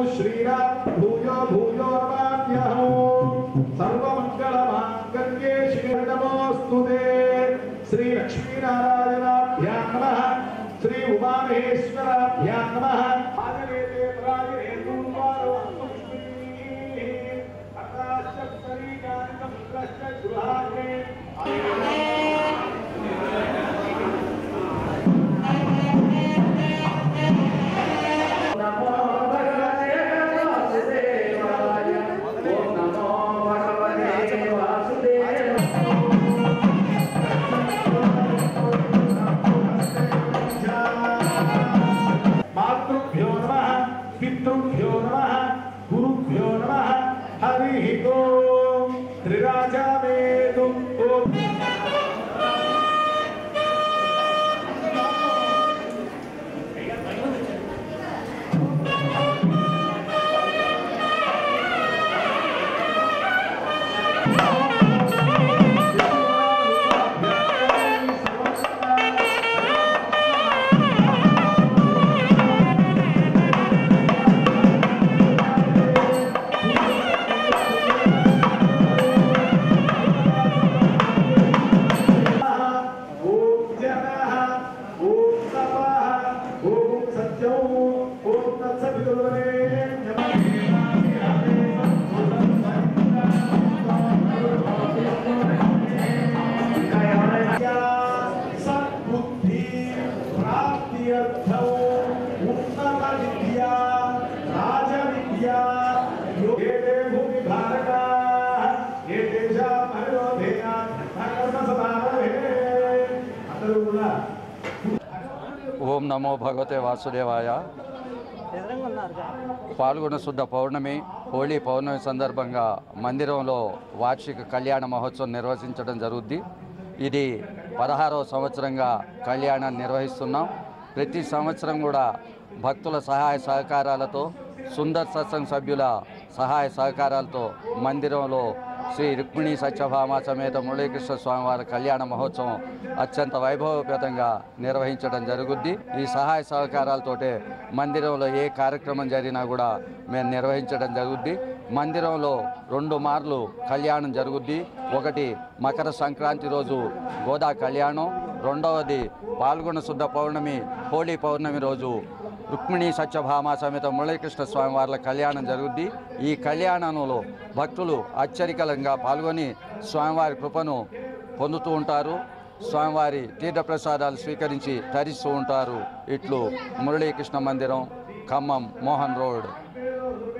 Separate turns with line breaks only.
श्रीराम भूयो भूयो नमाम्यहं सर्वमंगलमांगल्ये शिवे नमोस्तुते श्री लक्ष्मीनारायणाभ्यां नमः श्री उमामहेश्वराभ्यां नमः आदिदेवे प्रागिरे दूर्वारो पुष्पिनी अकाशस्तरी ज्ञानकं प्रश्न सुहागे मातृभ्यो नमः पितृभ्यो नमः गुरुभ्यो नमः हरिः ओम त्रिराजा वेदुं
ఓం నమో భగవతే వాసుదేవాయ. పాల్గొన శుద్ధ పౌర్ణమి హోళీ పౌర్ణమి సందర్భంగా మందిరంలో వార్షిక కళ్యాణ మహోత్సవం నిర్వహించడం జరుగుద్ది. ఇది 16వ సంవత్సరంగా కళ్యాణాన్ని నిర్వహిస్తున్నాం. ప్రతి సంవత్సరం కూడా భక్తుల సహాయ సహకారాలతో సుందర్ సత్సంగ్ సభ్యుల సహాయ సహకారాలతో మందిరంలో శ్రీ రుక్మిణీ సత్యభామ సమేత మురళీకృష్ణ స్వామివారి కళ్యాణ మహోత్సవం అత్యంత వైభవపేతంగా నిర్వహించడం జరుగుద్ది. ఈ సహాయ సహకారాలతోటే మందిరంలో ఏ కార్యక్రమం జరిగినా కూడా మేము నిర్వహించడం జరుగుద్ది. మందిరంలో 2 మార్లు కళ్యాణం జరుగుద్ది. ఒకటి మకర సంక్రాంతి రోజు గోదా కళ్యాణం, రెండవది పాల్గొన శుద్ధ పౌర్ణమి హోళీ పౌర్ణమి రోజు రుక్మిణీ సత్యభామ సమేత మురళీకృష్ణ స్వామివార్ల కళ్యాణం జరుగుద్ది. ఈ కళ్యాణంలో భక్తులు అత్యధికంగా పాల్గొని స్వామివారి కృపను పొందుతూ ఉంటారు. స్వామివారి తీర్థప్రసాదాలు స్వీకరించి తరిస్తూ ఉంటారు. ఇట్లు మురళీకృష్ణ మందిరం, ఖమ్మం, మోహన్ రోడ్.